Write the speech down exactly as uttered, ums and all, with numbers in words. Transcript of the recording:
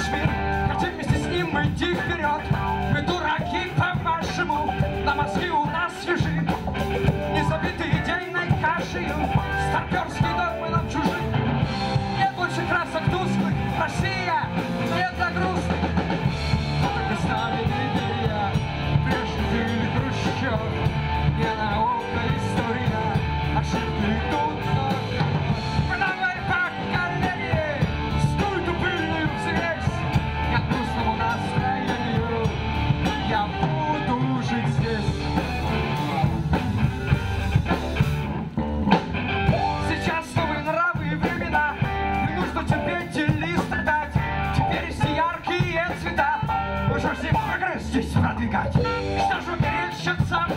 мир, хотим вместе с ним идти вперед. Мы дураки, по-вашему, на мозги у нас свежи, не забиты идейной кашею, старперские догмы нам чужи. Нет больше красок тусклых, Россия, нет для грустных. Только с нами идея, прежде жили Хрущев, не наука, история, ошибки идут ног. Мы давай по коллеге, стуй тупыми взвесь, я к грустному настроению, я буду жить здесь. Сейчас новые нравы и времена, не нужно терпеть или страдать. Теперь все яркие цвета, мы же все прогресс здесь продвигать. Что же мерещится